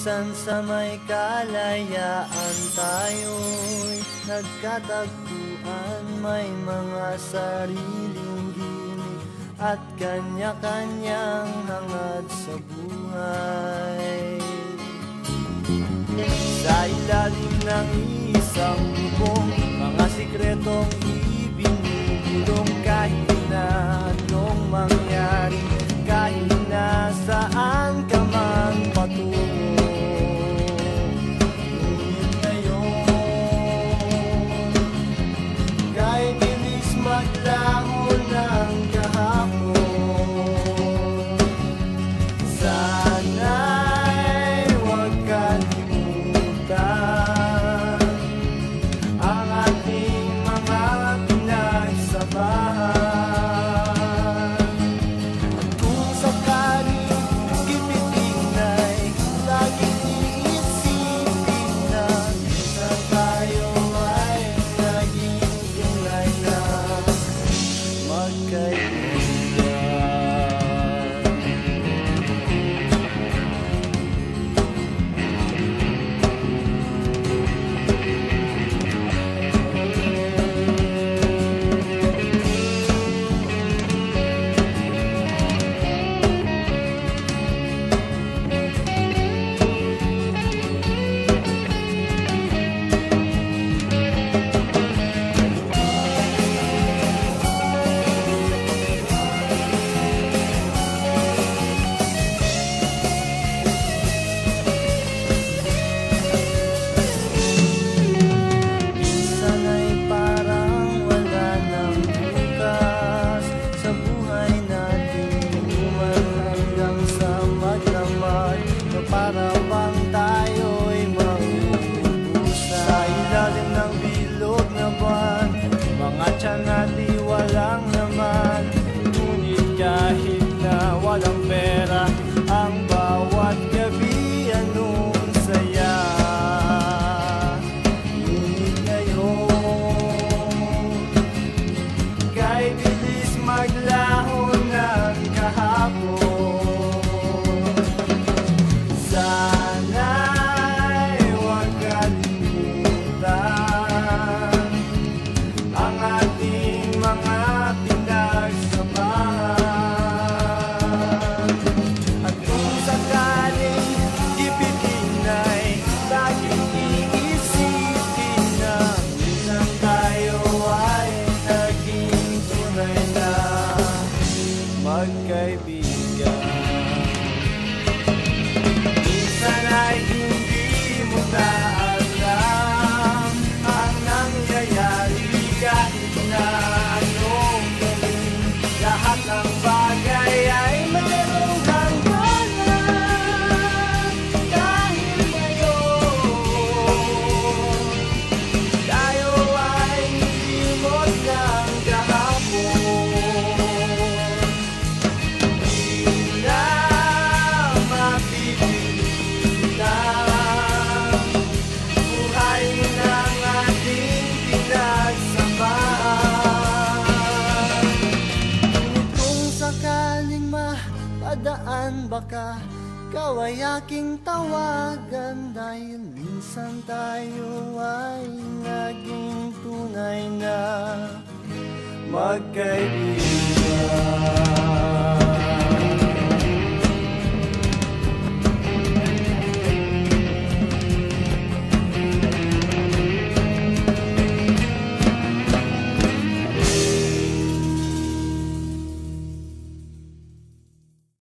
Minsan sa may kalayaan tayo'y nagkatagpuan, may mga sariling gimik at kanya-kanyang hangad sa buhay. Sa ilalim ng isang bubong, mga sikretong ibinubulong, kahit na anong mangyari, kahit na saan ka man patungo. Ngunit ngayon, kahit bilis maglaho ng kahapon, sana'y huwag kalimutan ang ating mga pinagsabahan. Para bang tayo'y mauubusan sa ilalim ng bilog na buwan, mga tiyan natin walang laman. Ngunit kahit na walang pera, ang bawat gabi anong saya. Ngunit ngayon, kahit bilis maglaho ng kahapon, sana'y huwag kalimutan ang ating mga pinagsabahan. At kung sakaling ipitin ay laging iisipin na minsan tayo ay naging tunay na magkaibigan. Sana'y hindi mo na alam ang nangyayari, kahit na anong gawin, lahat ng bagay ay mayroong hangganan. Dahil ngayon, tayo ay nilimot ng kahapon. Di na buhay ng ating pinagsabahan. Ngunit kung sakaling mapadaan, baka ikaw ay aking tawagan, dahil minsan tayo ay naging tunay na magkaibigan.